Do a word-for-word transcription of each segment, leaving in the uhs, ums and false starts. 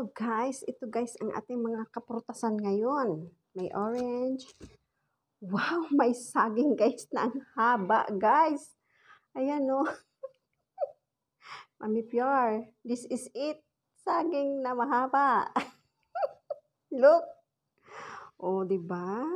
Hello guys, ito guys ang ating mga kaprutasan ngayon. May orange. Wow, may saging guys na ang haba guys. Ayan o. Oh. Mami Pure, this is it. Saging na mahaba. Look. Oh, di ba?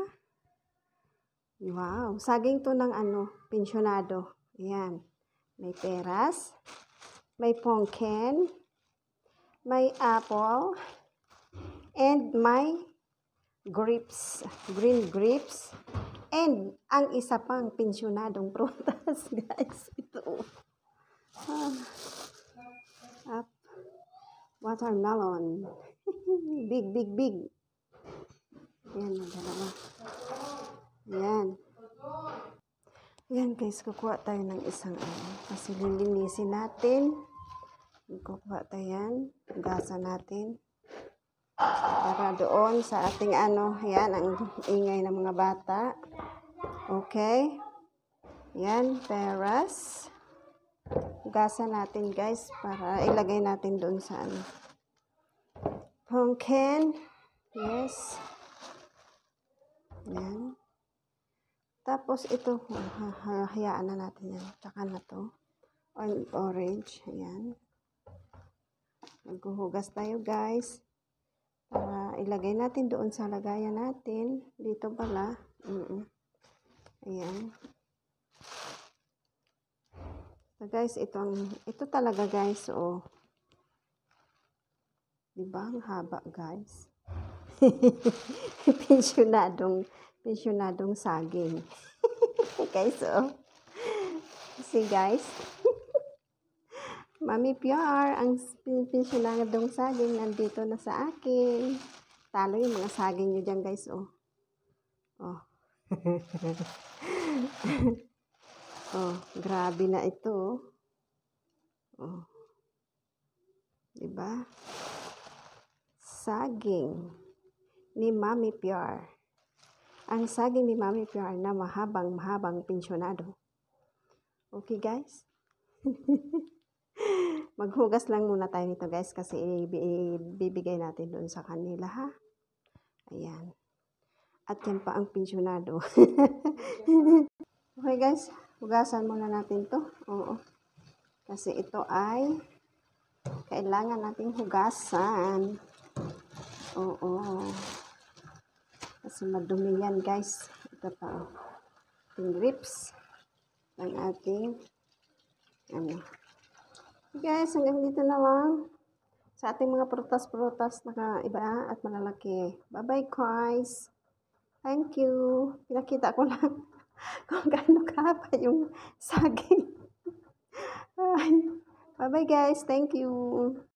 Wow, saging to ng ano, pensyonado. Ayan. May peras, may pumpkin, may apple, and may grapes, green grapes, and ang isa pang pensyonadong prutas, guys. Ito. Ah, up. Watermelon. Big, big, big. Ayan, dalawa. Ayan. Ayan, guys, kukuha tayo ng isang ano. Kasi lilinisin natin. Kukuha tayo yan. Hugasan natin. Para doon sa ating ano, yan, ang ingay ng mga bata. Okay. Yan, peras. Hugasan natin, guys, para ilagay natin doon sa ano. Pumpkin. Yes. Yan. Tapos ito, hayaan na natin yan. Tsaka na to. Orange. Ayan. Maghuhugas tayo, guys. Para ilagay natin doon sa lagayan natin. Dito pala. Mm -mm. Ayan. So guys, ito, ito talaga guys. Oh. Diba? Ang haba guys. pensyonadong, pensyonadong saging. Guys, oh. See guys. Mami Pure, ang pensyonadong saging nandito na sa akin. Talo yung mga saging nyo dyan, guys, oh. Oh. Oh, grabe na ito, oh. Oh. Diba? Saging ni Mami Pure. Ang saging ni Mami Pure na mahabang-mahabang pensyonado. Okay, guys? Maghugas lang muna tayo nito guys kasi ibibigay natin doon sa kanila ha. Ayan. At yan pa ang pensyonado. Okay guys, hugasan muna natin to. Oo. Kasi ito ay kailangan nating hugasan. Oo. Kasi madumi yan guys. Ito pa oh. Ating grips ng ating ano. Guys, hanggang dito na lang sa ating mga prutas-prutas na iba at malalaki. Bye-bye, guys. Thank you. Pinakita ko lang kung gaano kahaba yung saging. Bye-bye, guys. Thank you.